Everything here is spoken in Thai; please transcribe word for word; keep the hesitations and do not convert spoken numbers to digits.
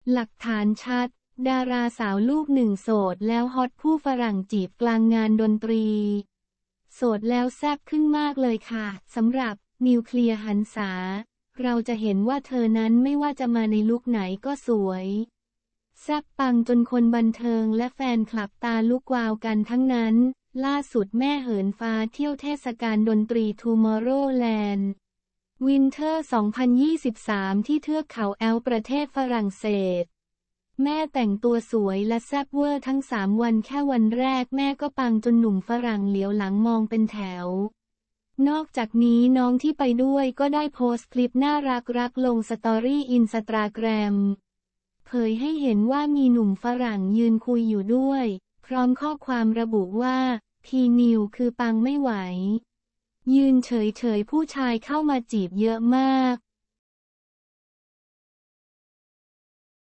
หลักฐานชัดดาราสาวลูกหนึ่งโสดแล้วฮอตผู้ฝรั่งจีบกลางงานดนตรีโสดแล้วแซ่บขึ้นมากเลยค่ะสำหรับนิวเคลียร์หันษาเราจะเห็นว่าเธอนั้นไม่ว่าจะมาในลุคไหนก็สวยแซ่บปังจนคนบันเทิงและแฟนคลับตาลุกวาวกันทั้งนั้นล่าสุดแม่เหินฟ้าเที่ยวเทศกาลดนตรี Tomorrowland Winter สองพันยี่สิบสาม ที่เทือกเขาแอลป์ประเทศฝรั่งเศสแม่แต่งตัวสวยและแซ่บเวอร์ทั้งสามวันแค่วันแรกแม่ก็ปังจนหนุ่มฝรั่งเหลียวหลังมองเป็นแถวนอกจากนี้น้องที่ไปด้วยก็ได้โพสต์คลิปน่ารักรักลงสตอรี่อินสตาแกรมเผยให้เห็นว่ามีหนุ่มฝรั่งยืนคุยอยู่ด้วยพร้อมข้อความระบุว่าพี่นิวคือปังไม่ไหวยืนเฉยๆผู้ชายเข้ามาจีบเยอะมาก